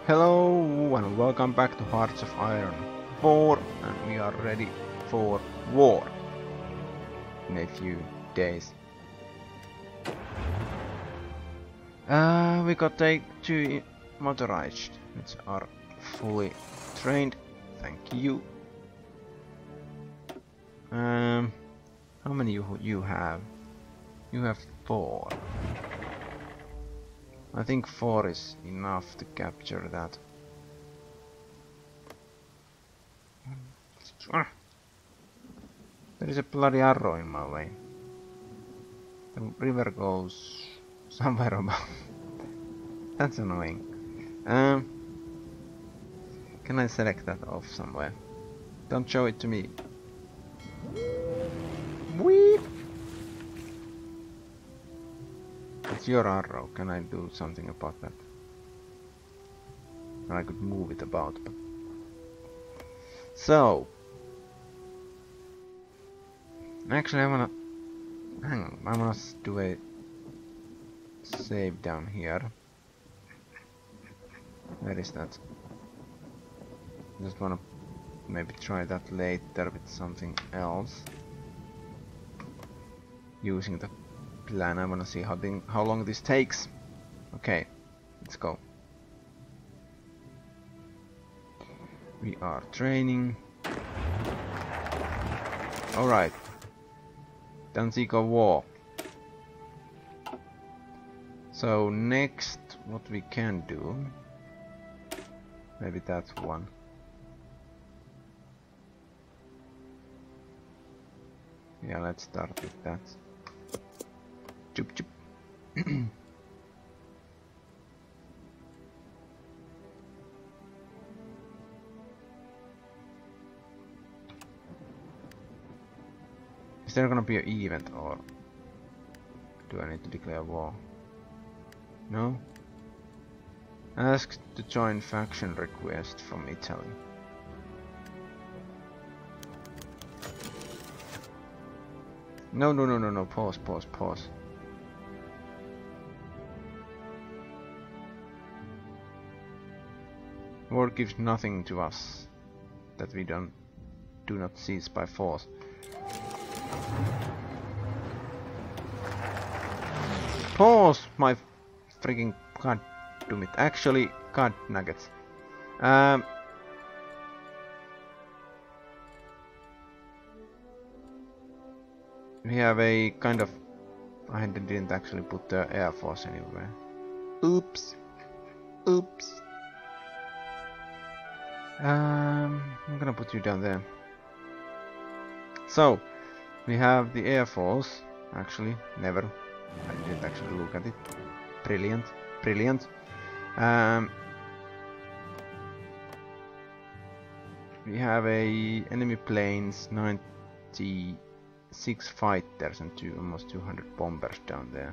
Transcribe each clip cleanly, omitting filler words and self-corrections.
Hello and welcome back to Hearts of Iron 4, and we are ready for war in a few days. We got two motorized, which are fully trained. Thank you. How many you have? You have 4. I think 4 is enough to capture that. There is a bloody arrow in my way. The river goes somewhere about. That's annoying. Can I select that off somewhere? Don't show it to me. Whee! It's your arrow. Can I do something about that? I could move it about, but... So... Actually, I wanna... Hang on, I wanna do a... save down here. Where is that? Just wanna maybe try that later with something else. Using the plan. I wanna see how long this takes. Okay, let's go. We are training. Alright. Danzigo War. So next, what we can do, maybe that's one. Yeah, let's start with that. Chup chup. Is there gonna be an event, or do I need to declare war? No? Ask to join faction request from Italy. No, pause. War gives nothing to us that we do not seize by force. Pause, my freaking god damn it. Actually, god nuggets. We have a kind of... I didn't actually put the Air Force anywhere. Oops. I'm gonna put you down there. So, we have the Air Force. Actually, never. I didn't actually look at it. Brilliant. We have a enemy planes, 96 fighters and almost 200 bombers down there.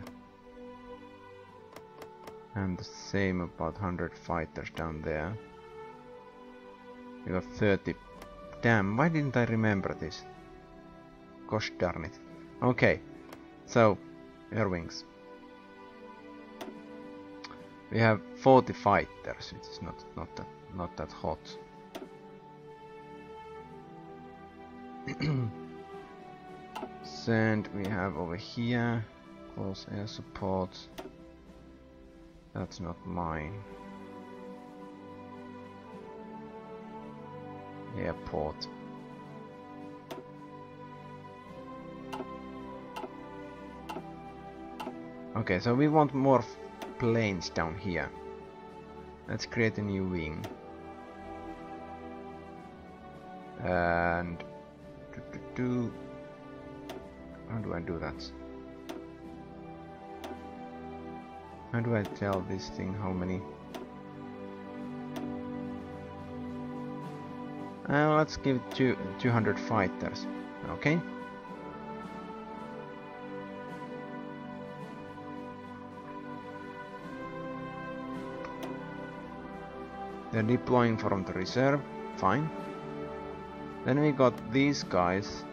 And the same about 100 fighters down there. We got 30. Damn, why didn't I remember this? Gosh darn it. Okay, so air wings. We have 40 fighters, which is not that hot. Sand we have over here. Close air support. That's not mine. Airport. Okay, so we want more planes down here. Let's create a new wing. And how do I do that? How do I tell this thing how many? Let's give it 200 fighters. Okay. They're deploying from the reserve. Fine. Then we got these guys.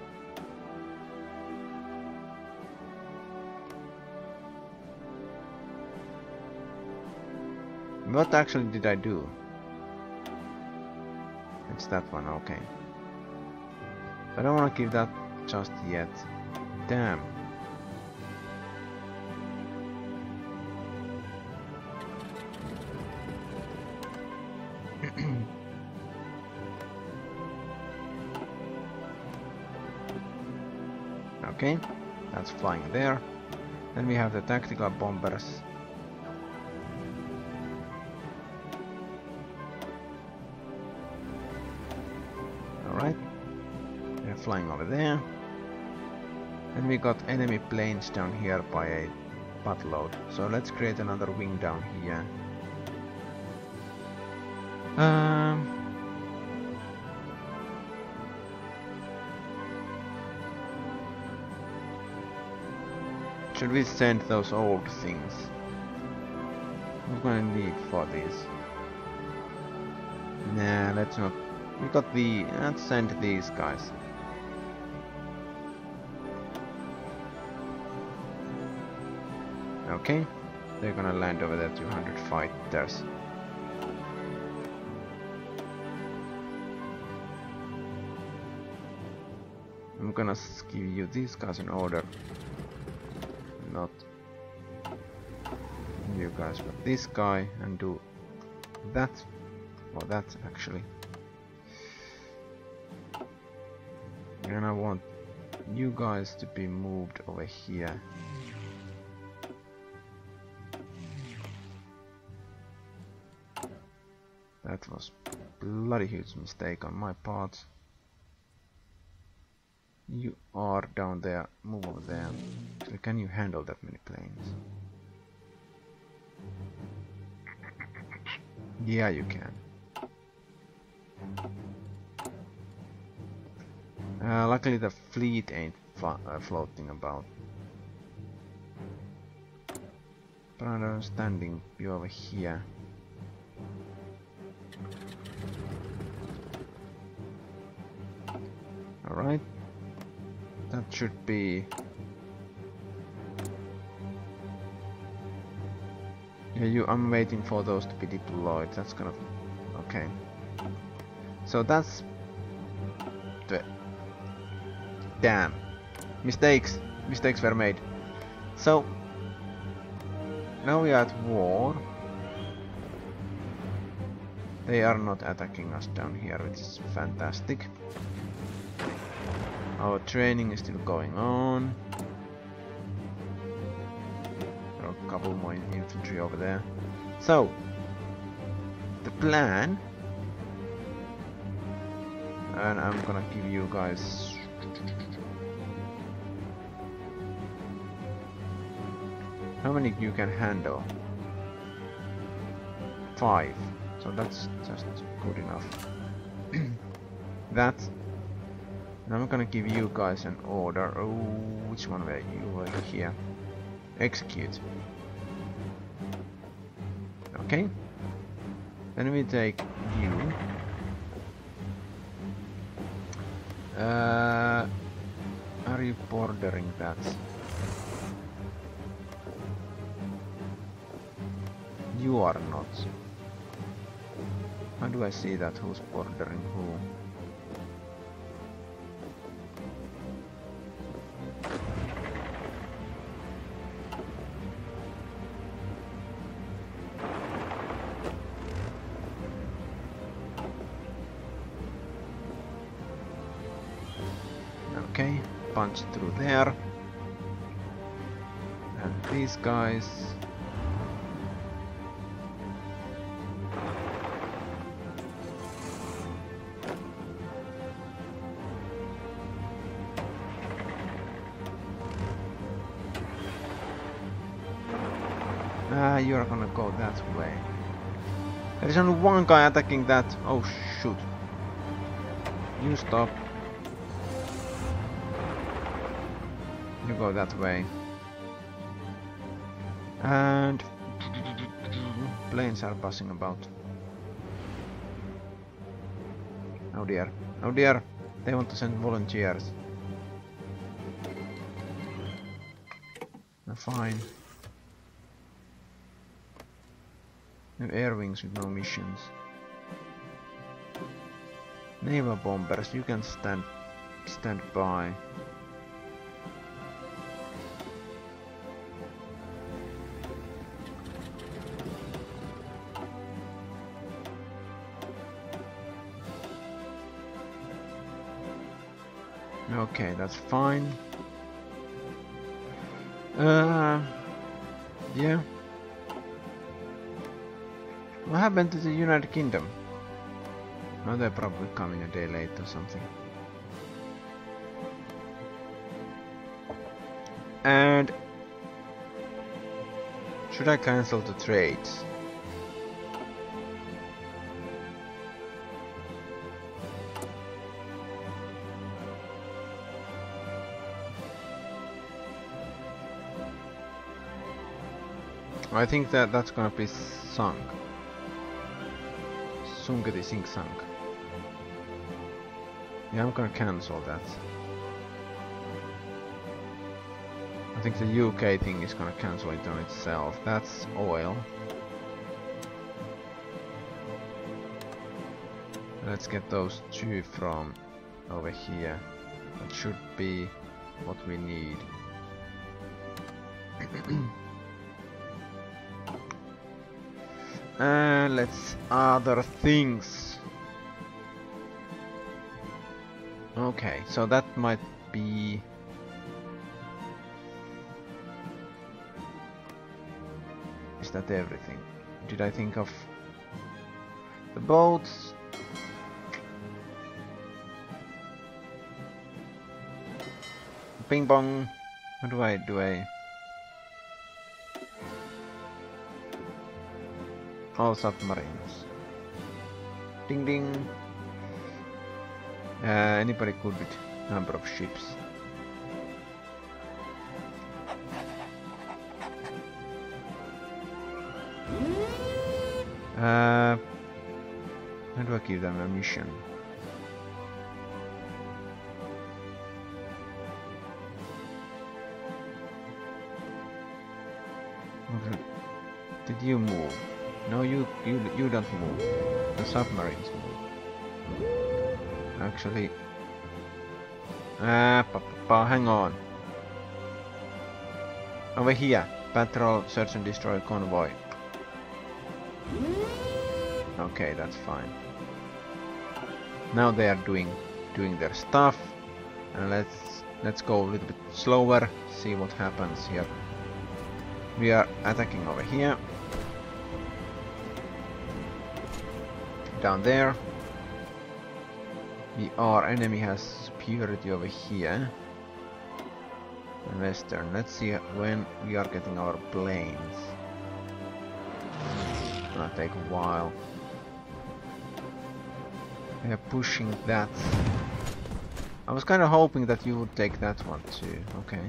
What actually did I do? It's that one, okay. I don't want to give that just yet. Damn. Okay, that's flying there. Then we have the tactical bombers. Alright, they're flying over there. Then we got enemy planes down here by a buttload. So let's create another wing down here. Should we send those old things? What gonna need for these? Nah, let's not. We got the. Let's send these guys. Okay, they're gonna land over there. 200 fighters. I'm gonna give you these guys in order. Not you guys, but this guy, and do that, or that actually. And I want you guys to be moved over here. That was a bloody huge mistake on my part. You are down there, move over there. So can you handle that many planes? Yeah, you can. Luckily the fleet ain't floating about. But I don't understanding you over here. Alright. That should be... Yeah, I'm waiting for those to be deployed. That's gonna... Okay. So that's... Damn. Mistakes were made. So... Now we are at war. They are not attacking us down here, which is fantastic. Our training is still going on. There are a couple more infantry over there. So, the plan, and I'm gonna give you guys how many you can handle? 5. So that's just good enough. That. I'm gonna give you guys an order. Oh, which one were you? Were here? Execute. Okay. Then we take you. Are you bordering that? You are not. How do I see that? Who's bordering who? Okay, punch through there. And these guys. You're gonna go that way. There is only one guy attacking that. Oh shoot. You stop. You go that way. And planes are buzzing about. Oh dear. Oh dear. They want to send volunteers. Fine. No air wings with no missions. Naval bombers, you can stand by. Okay, that's fine. Yeah. What happened to the United Kingdom? Oh, they're probably coming a day late or something. And should I cancel the trades? I think that's gonna be sunk. Sunketi sink sunk. Yeah, I'm gonna cancel that. I think the UK thing is gonna cancel it on itself. That's oil. Let's get those two from over here. That should be what we need. Let's other things. Okay, so that might be. Is that everything? Did I think of the boats? Ping pong. What do I? All submarines. Ding ding. Anybody good with number of ships? How do I give them a mission? Okay. Did you move? No, you don't move. The submarines move. Actually, hang on. Over here, patrol, search and destroy convoy. Okay, that's fine. Now they are doing their stuff, and let's go a little bit slower. See what happens here. We are attacking over here. Down there. Our enemy has superiority over here. And western. Let's see when we are getting our planes. It's gonna take a while. We are pushing that. I was kind of hoping that you would take that one too. Okay.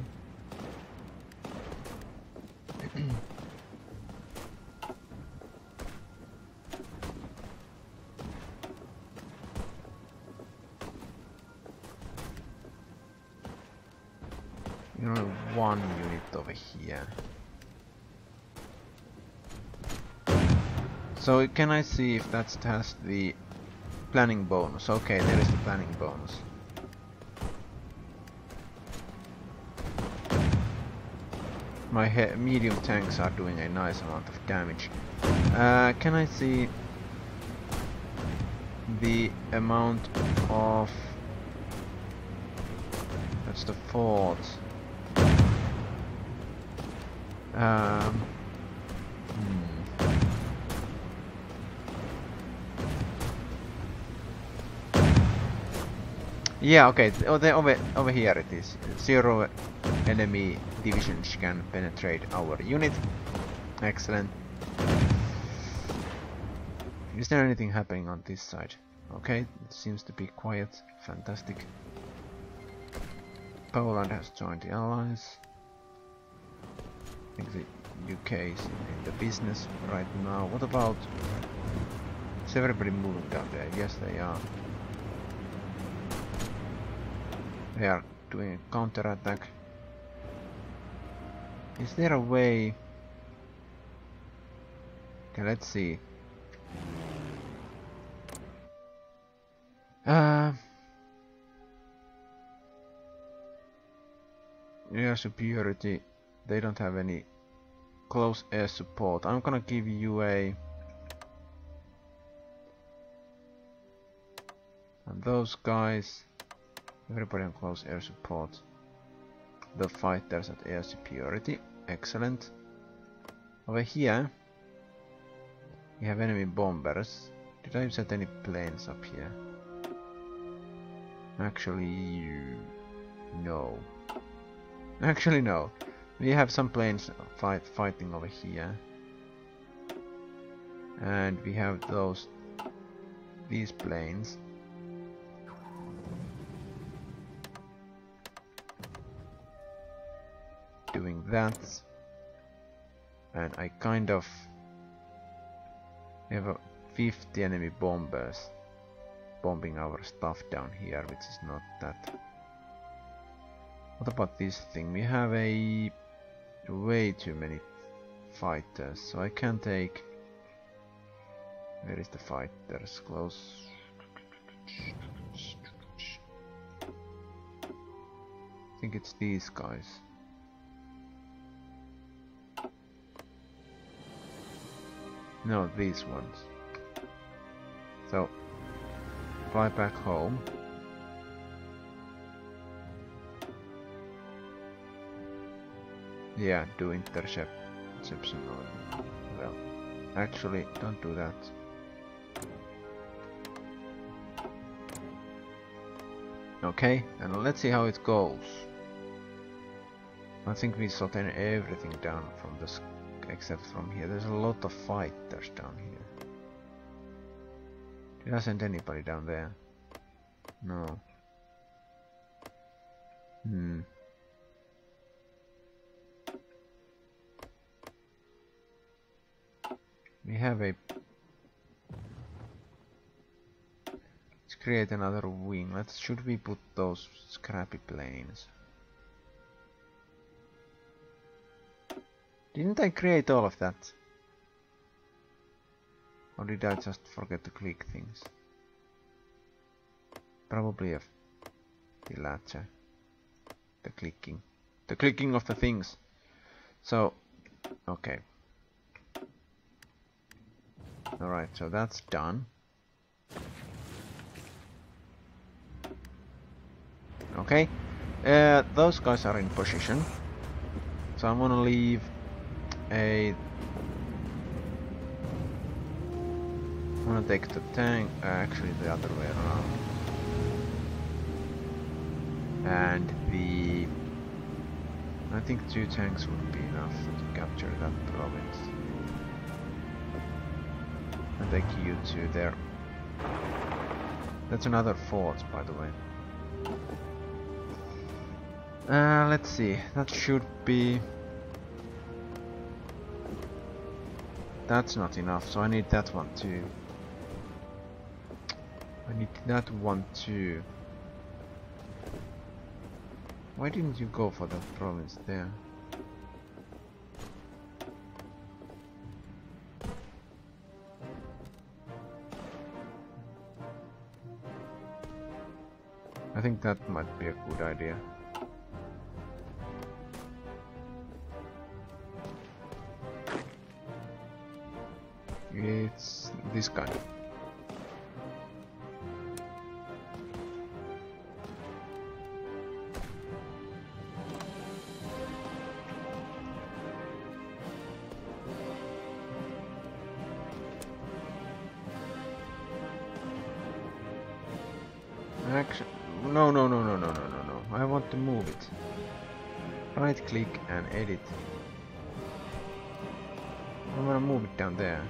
One unit over here. So can I see if that has the planning bonus? Okay, there is the planning bonus. My medium tanks are doing a nice amount of damage. Can I see the amount of... That's the fort. Yeah, okay. Over here it is. 0 enemy divisions can penetrate our unit. Excellent. Is there anything happening on this side? Okay, it seems to be quiet. Fantastic. Poland has joined the Allies. I think the UK is in the business right now. What about... Is everybody moving down there? Yes, they are. They are doing a counter-attack. Is there a way... Okay, let's see. air superiority. They don't have any close air support. I'm gonna give you a... And those guys... Everybody on close air support. The fighters at air superiority. Excellent. Over here... We have enemy bombers. Did I set any planes up here? Actually... No. Actually no. We have some planes fighting over here. And we have these planes. Doing that. And I kind of have 50 enemy bombers bombing our stuff down here, which is not that. What about this thing? We have way too many fighters, so I can take... Where is the fighters? Close. I think it's these guys. No, these ones. So, fly back home. Yeah, do interception. Well, actually, don't do that. Okay, and let's see how it goes. I think we shot everything down from the except from here. There's a lot of fighters down here. Did I send anybody down there? No. We have a... Let's create another wing. Should we put those scrappy planes? Didn't I create all of that? Or did I just forget to click things? Probably the latter. The clicking. The clicking of the things. So, okay. Alright, so that's done. Okay. Those guys are in position. So I'm gonna leave I'm gonna take the tank, actually the other way around. And I think 2 tanks would be enough to capture that province. And take you two there. That's another fort, by the way. Let's see, that should be... That's not enough, so I need that one too. I need that one too. Why didn't you go for that province there? I think that might be a good idea. It's this guy. Actually, no. I want to move it. Right click and edit. I'm gonna move it down there.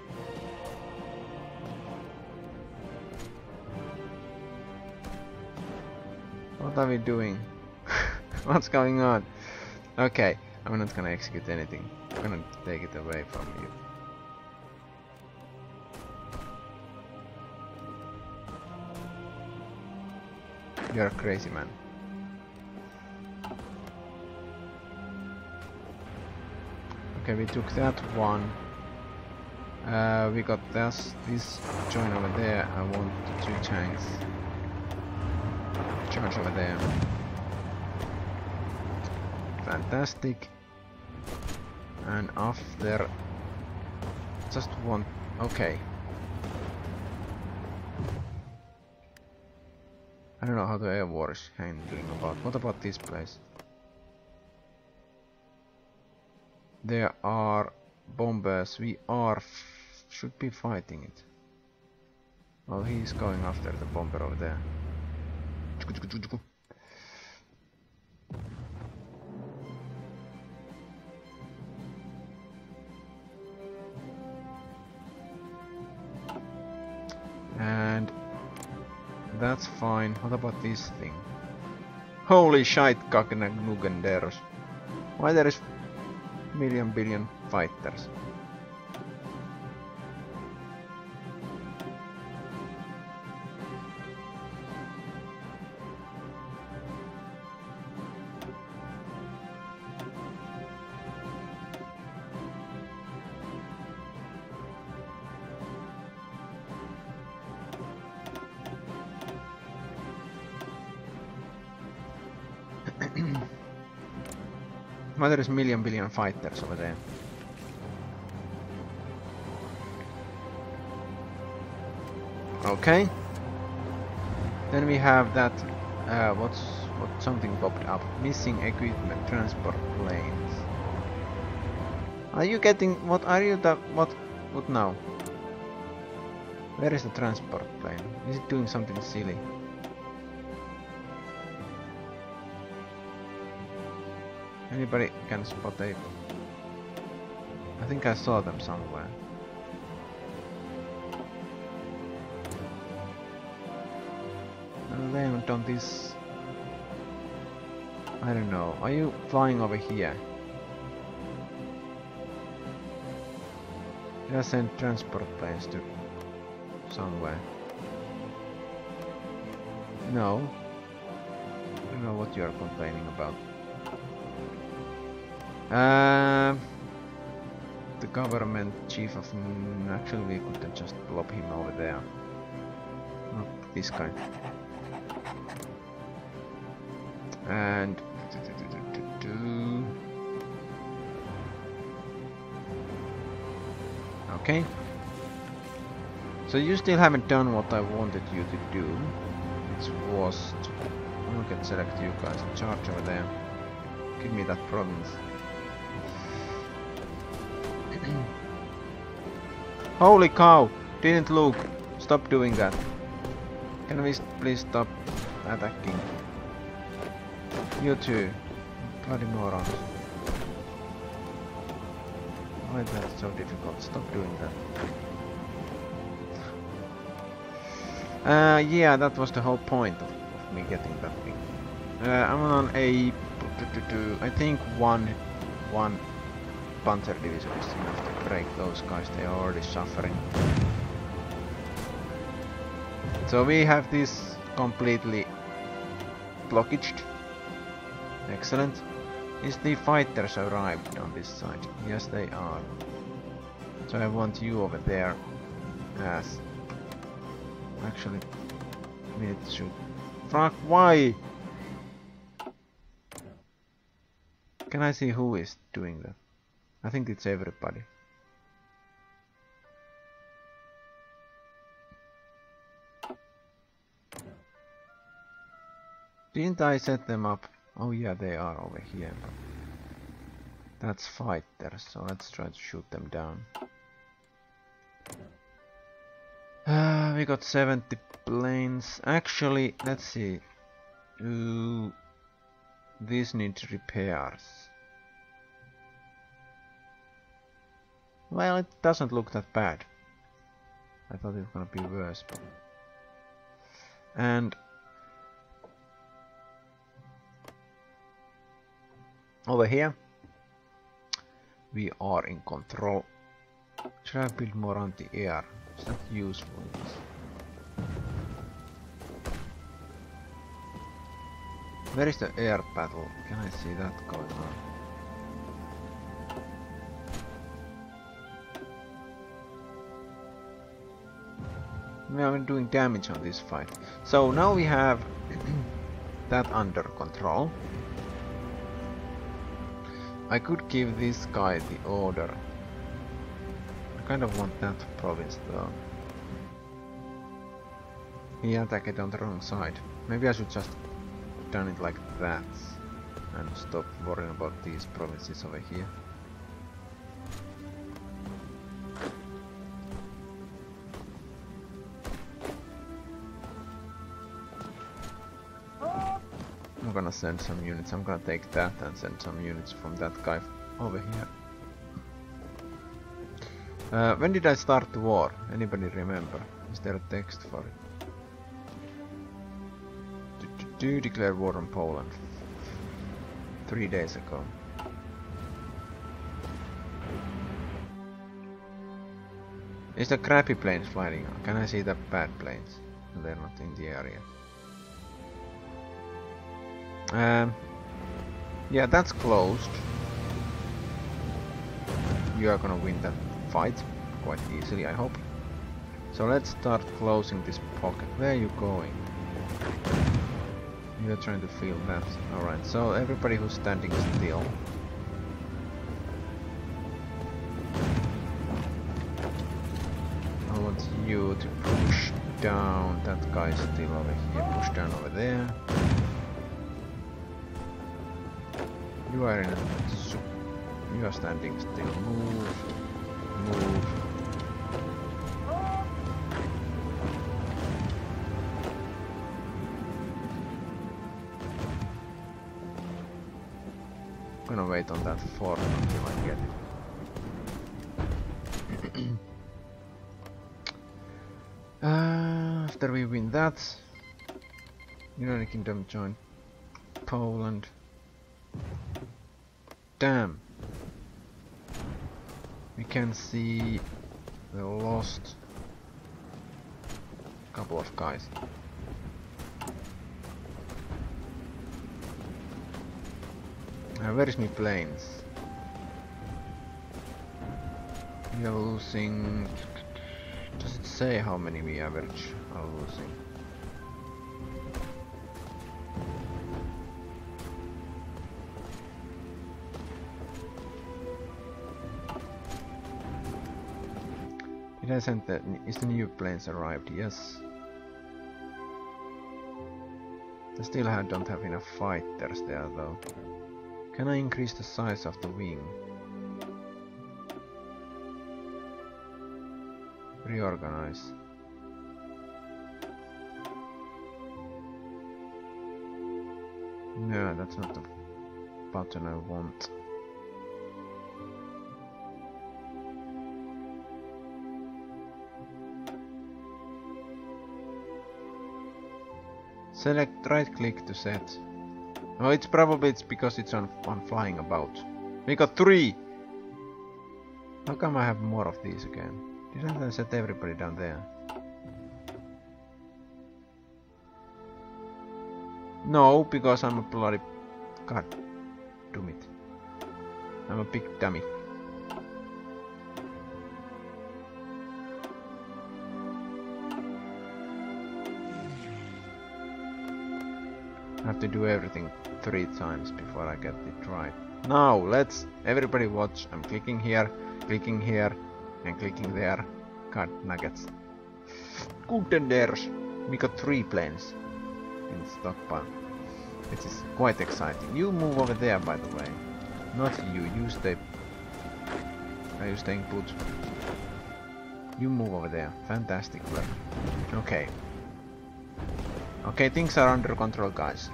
What are we doing? What's going on? Okay, I'm not gonna execute anything. I'm gonna take it away from you. You're a crazy man. Okay, we took that one. We got this join over there. I want the 2 tanks. Charge over there. Fantastic. And after... Just one... Okay. I don't know how the air war is handling about. What about this place? There are bombers. We are... should be fighting it. Well, he's going after the bomber over there. And that's fine. What about this thing? Holy shite, Kakenanugenderos. Why there is million billion fighters? Why there is million billion fighters over there? Okay. Then we have that. What something popped up? Missing equipment, transport planes. Are you getting? What are you? What now? Where is the transport plane? Is it doing something silly? Anybody can spot it? I think I saw them somewhere. And then on this... I don't know. Are you flying over here? Did I send transport planes to somewhere? No. I don't know what you are complaining about. The government chief of... Actually, we could just lob him over there. Not this guy. And... Okay. So you still haven't done what I wanted you to do. It was... Look at select you guys. Charge over there. Give me that province. Holy cow! Didn't look. Stop doing that. Can we please stop attacking? You two. Bloody morons. Why is that so difficult? Stop doing that. Yeah, that was the whole point of me getting that thing. I'm on a... I think one Panther division is enough to break those guys. They are already suffering. So we have this completely blockaged. Excellent. Is the fighters arrived on this side? Yes, they are. So I want you over there. As actually, we need to shoot. Fuck! Why? Can I see who is doing that? I think it's everybody. Didn't I set them up? Oh yeah, they are over here. That's fighters, so let's try to shoot them down. We got 70 planes. Actually, let's see. This needs repairs. Well, it doesn't look that bad. I thought it was gonna be worse. And over here we are in control. Should I build more anti-air? Is that useful? Where is the air battle? Can I see that going on? We are doing damage on this fight. So now we have that under control. I could give this guy the order. I kind of want that province though. He attacked on the wrong side. Maybe I should just done it like that and stop worrying about these provinces over here. I'm gonna send some units. I'm gonna take that and send some units from that guy over here. When did I start the war? Anybody remember? Is there a text for it? Do declare war on Poland. 3 days ago. Is the crappy planes flying? Can I see the bad planes? They're not in the area. Yeah, that's closed. You are gonna win that fight quite easily, I hope. So let's start closing this pocket. Where are you going? You're trying to feel that. Alright, so everybody who's standing still. I want you to push down. That guy's still over here. Push down over there. You are in a... You are standing still. Move. Move. I'm gonna wait on that fort until I get it. After we win that, United Kingdom join Poland. Damn! We can see the lost couple of guys. Where is my planes? We are losing... Does it say how many we average are losing? Did I send the... Is the new planes arrived? Yes. I still don't have enough fighters there though. Can I increase the size of the wing? Reorganize. No, that's not the button I want. Select right click to set. Oh, it's because it's on flying about. We got 3! How come I have more of these again? Didn't I set everybody down there? No, because I'm a bloody... God damn it. I'm a big dummy. I have to do everything 3 times before I get it right. Now, let's everybody watch. I'm clicking here, and clicking there. God nuggets. Contenders! We got 3 planes in stockpile. Which is quite exciting. You move over there, by the way. Not you, you stay... Are you staying put? You move over there. Fantastic work. Okay. Okay, things are under control, guys.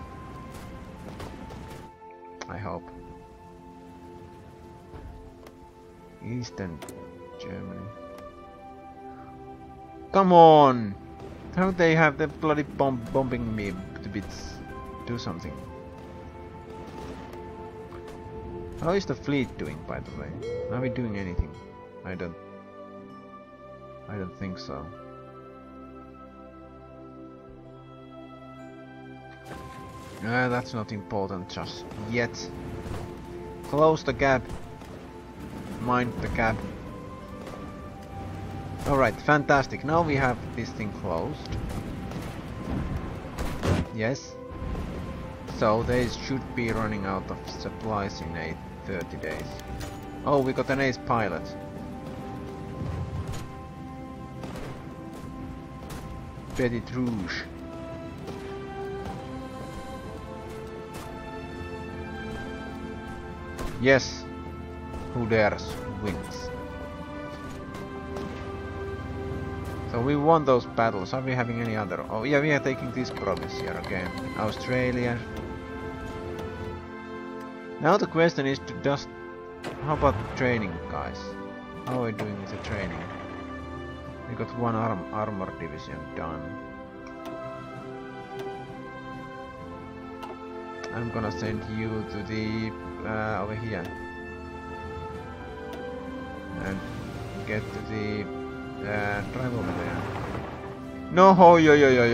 I hope. Eastern Germany. Come on! How they have the bloody bombing me to bits? Do something. How is the fleet doing, by the way? Are we doing anything? I don't think so. That's not important just yet. Close the gap. Mind the gap. Alright, fantastic. Now we have this thing closed. Yes. So they should be running out of supplies in 30 days. Oh, we got an ace pilot. Petit Rouge. Yes. Who dares wins. So we won those battles. Are we having any other? Oh yeah, we are taking this province here again. Australia. Now the question is to just... How about training, guys? How are we doing with the training? We got one armor division done. I'm gonna send you to the... over here. And get to the... drive over there. No, yo.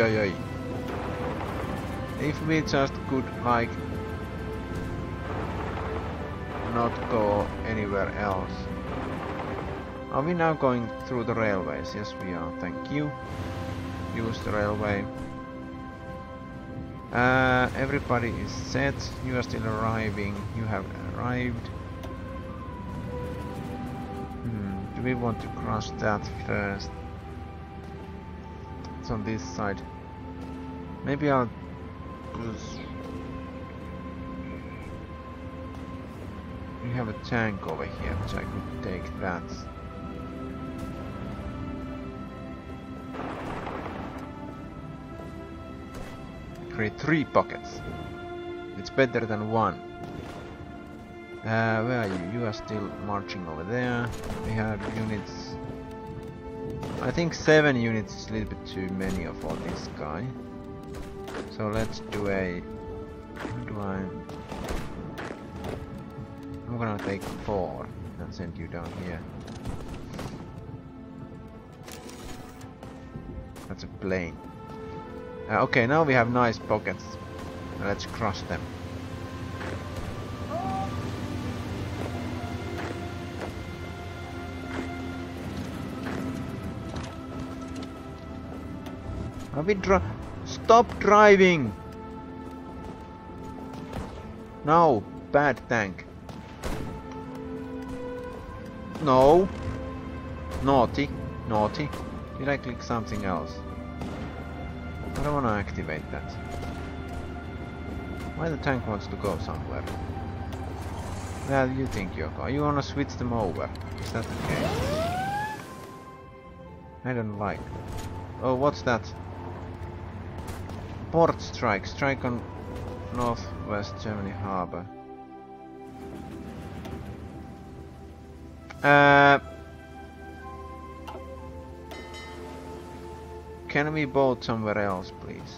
If we just could, like... not go anywhere else. Are we now going through the railways? Yes, we are. Thank you. Use the railway. Everybody is set. You are still arriving. You have arrived. Do we want to cross that first? It's on this side. Maybe I'll... We have a tank over here, which I could take that. Create 3 pockets. It's better than 1. Where are you? You are still marching over there. We have units. I think 7 units is a little bit too many for this guy. So let's do a... I'm gonna take 4 and send you down here. That's a plane. Okay, now we have nice pockets. Let's crush them. Are we Stop driving! No, bad tank. No. Naughty. Did I click something else? I don't want to activate that. Why the tank wants to go somewhere? Where do you think you're going? You want to switch them over? Is that the case? I don't like. Oh, what's that? Port strike. Strike on Northwest Germany harbor. Can we boat somewhere else, please?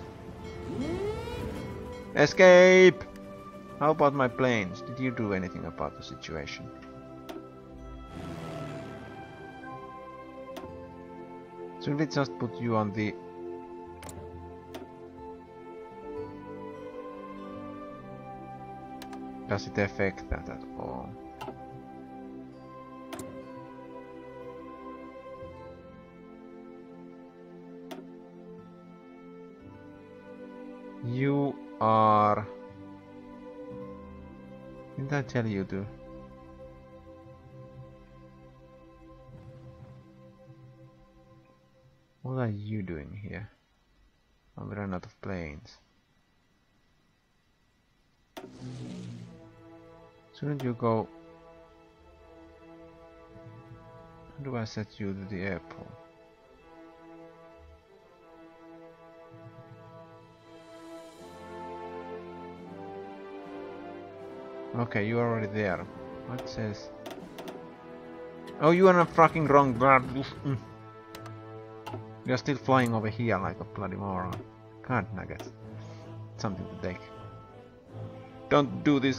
Escape! How about my planes? Did you do anything about the situation? Should we just put you on the... Does it affect that at all? You are... Didn't I tell you to? What are you doing here? I'm running out of planes. Shouldn't you go... How do I set you to the airport? Okay, you're already there. What says? Oh, you are in a fucking wrong button. You're still flying over here like a bloody moron. God nuggets. Something to take. Don't do this.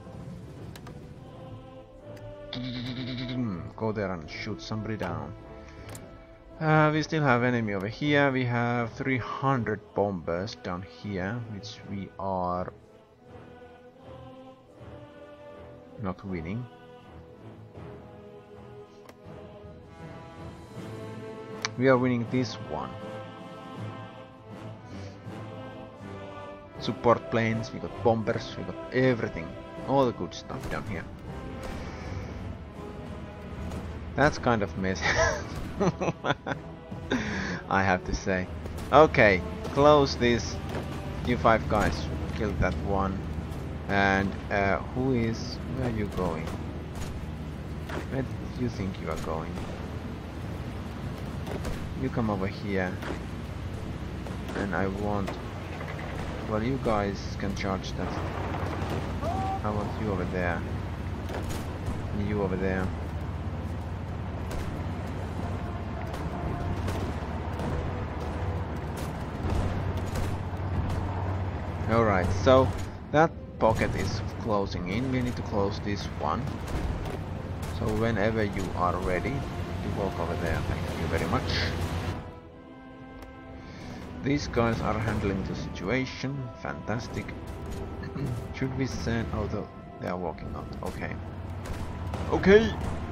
Go there and shoot somebody down. We still have enemy over here. We have 300 bombers down here, which we are not winning. We are winning this one. Support planes, we got bombers, we got everything. All the good stuff down here. That's kind of messy. I have to say. Okay, close this. You 5 guys, kill that one. And where are you going? Where do you think you are going? You come over here. And I want... Well, you guys can charge that. I want you over there. And you over there. Alright, so that pocket is closing in. We need to close this one. So whenever you are ready, you walk over there. Thank you very much. These guys are handling the situation. Fantastic. Should we send... Oh, they are walking out. Okay. Okay!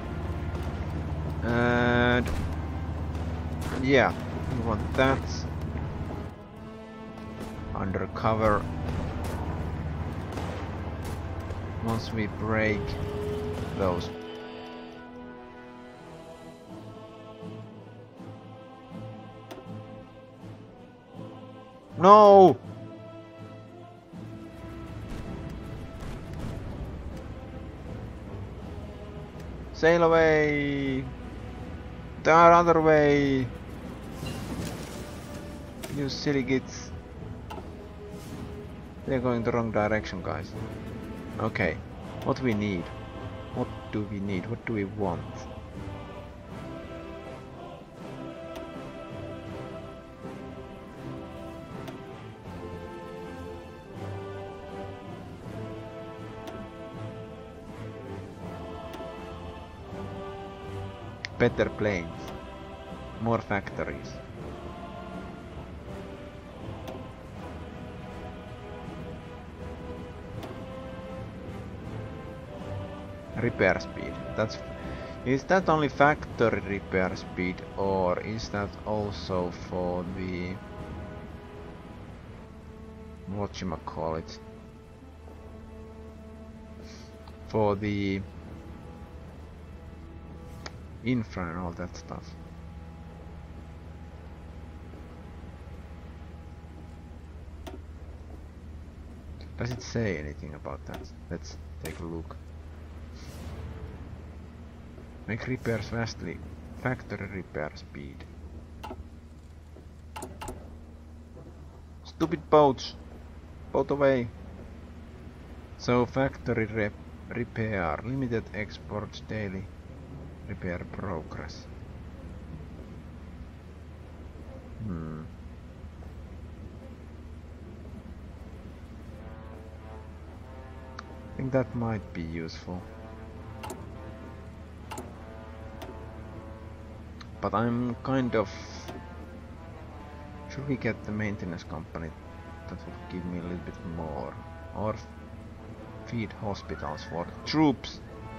And... yeah, we want that. Undercover. Once we break those. No! Sail away! The other way! You silly gits. They're going the wrong direction, guys. Okay, what we need? What do we need? What do we want? Better planes. More factories. Repair speed. Is that only factory repair speed, or is that also for the whatchamacallit? For the infra and all that stuff. Does it say anything about that? Let's take a look. Make repairs vastly. Factory repair speed. Stupid boats! Boat away! So factory repair. Limited exports daily. Repair progress. I think that might be useful. But I'm kind of... Should we get the maintenance company? That would give me a little bit more. Or feed hospitals for the troops.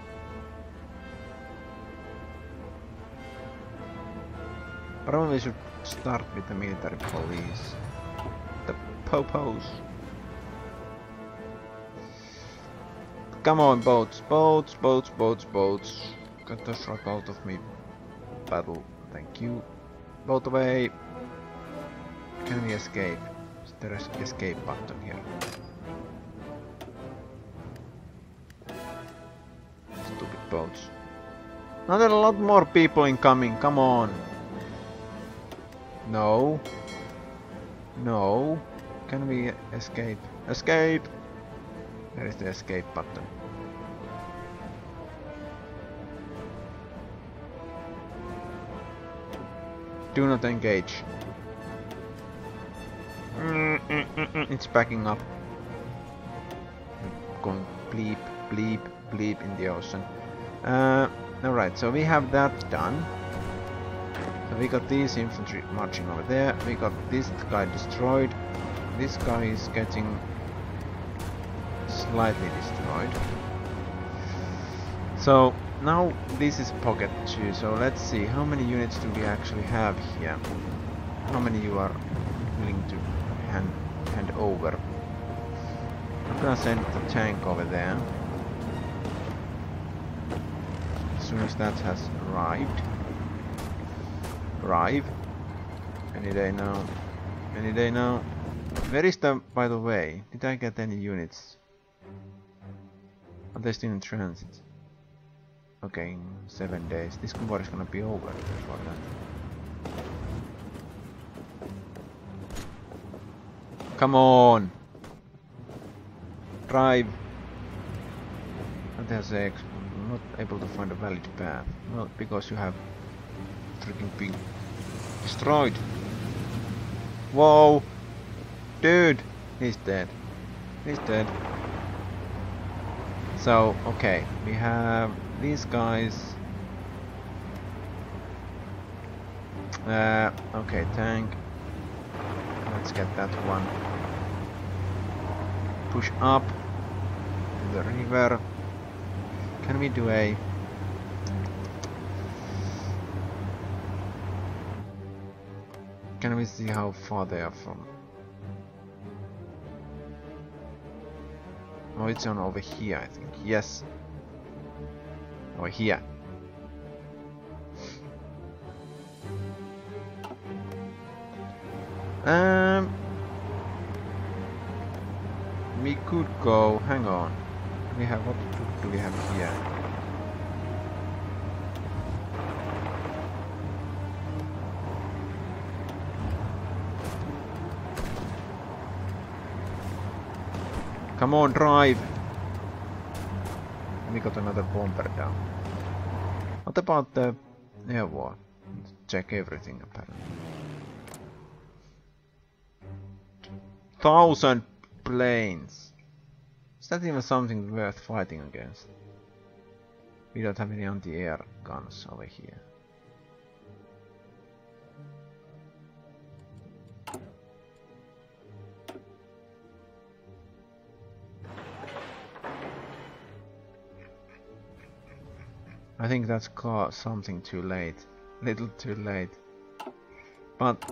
Probably should start with the military police. The popos. Come on, boats, boats, boats, boats, boats. Get the truck out of me. Battle. Thank you. Boat away. Can we escape? Is there an escape button here? Stupid boats. Now there are a lot more people incoming. Come on. No. No. Can we escape? Escape! There is the escape button. Do not engage. It's backing up. Going bleep, bleep, bleep in the ocean. Alright, so we have that done. So we got these infantry marching over there. We got this guy destroyed. This guy is getting slightly destroyed. So now this is pocket 2, so let's see how many units do we actually have here. How many you are willing to hand over. I'm gonna send the tank over there. soon as that has arrived. Arrive. Any day now. Any day now. Where is the, by the way, did I get any units? Are they still in transit? Okay, in 7 days. This war is gonna be over before that. Come on! Drive! And there's a... I'm not able to find a valid path. Well, because you have freaking been destroyed. Whoa! Dude! He's dead. He's dead. So, okay, we have these guys. Okay, tank. Let's get that one. Push up to the river. Can we do a... Can we see how far they are from? Oh, it's on over here, I think. Yes. Over here. We could go. Hang on. We have what do we have here? Come on, drive! We got another bomber down. What about the air war? Let's check everything apparently. 1,000 planes! Is that even something worth fighting against? We don't have any anti-air guns over here. I think that's something too late. Little too late. But...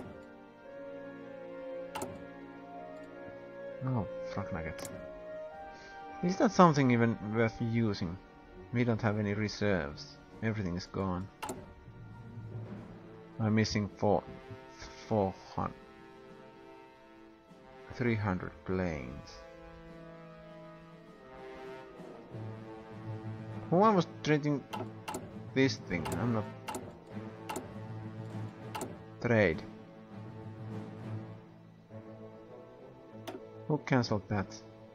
Oh, fuck nuggets. Is that something even worth using? We don't have any reserves. Everything is gone. I'm missing 300 planes. Who I was trading this thing? I'm not... Trade. Who cancelled that?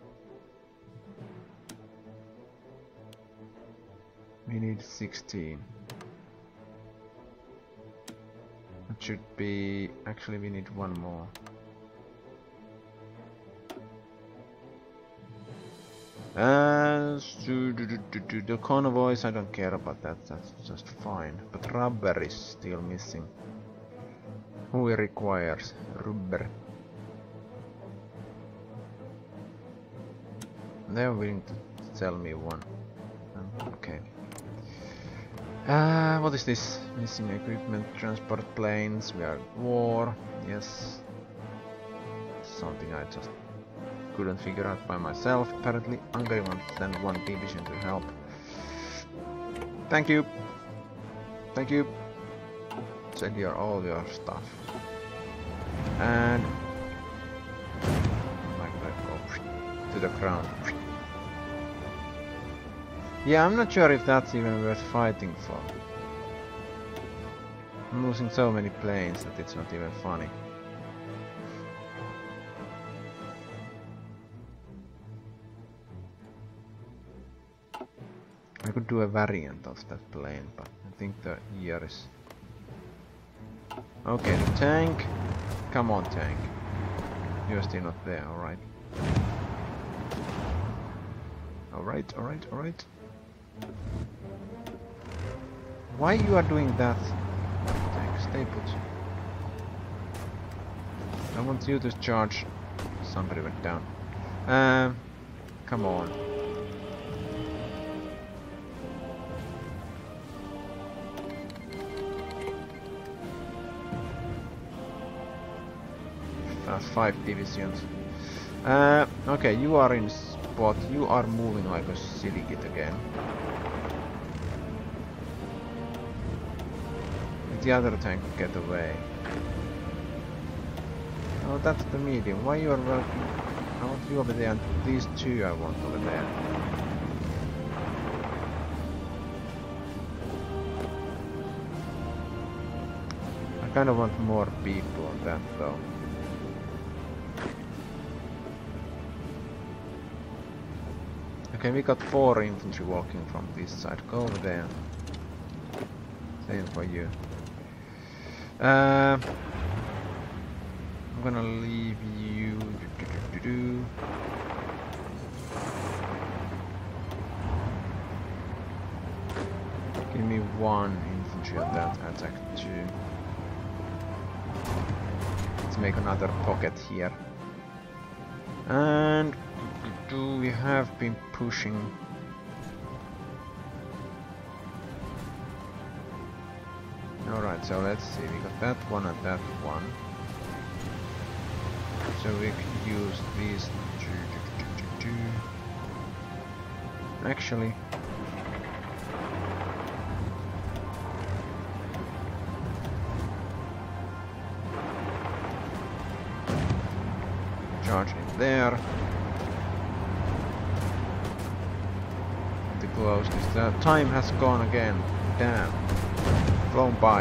We need 16. That should be... Actually, we need one more. The convoys, I don't care about that, that's just fine. But rubber is still missing. Who requires rubber? They're willing to sell me one. Okay. What is this? Missing equipment, transport planes, we are at war. Yes. Something I just couldn't figure out by myself. Apparently, Hungary wants to send one division to help. Thank you. Thank you. Send your all your stuff. And like that, go to the ground. Yeah, I'm not sure if that's even worth fighting for. I'm losing so many planes that it's not even funny. I could do a variant of that plane, but I think the year is... Okay, the tank. Come on, tank. You're still not there, alright. Alright, alright, alright. Why you are doing that? Tank, stay put. I want you to charge. Somebody went down. Come on. That's 5 divisions. Okay, you are in spot. You are moving like a silly kid again. the other tank get away. Oh, that's the medium. Why you are working? I want you over there, and these two I want over there. I kind of want more people on that though. Okay, we got 4 infantry walking from this side. Go over there. Same for you. I'm gonna leave you. Give me 1 infantry on that attack too. Let's make another pocket here. And we have been pushing. Alright, so let's see, we got that one and that one. So we can use these two. Actually, charge in there. To close this. The time has gone again. Damn. Flown by.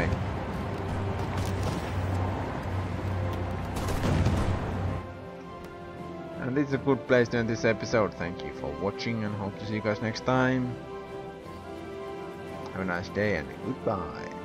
And this is a good place to end this episode. Thank you for watching and hope to see you guys next time. Have a nice day and goodbye.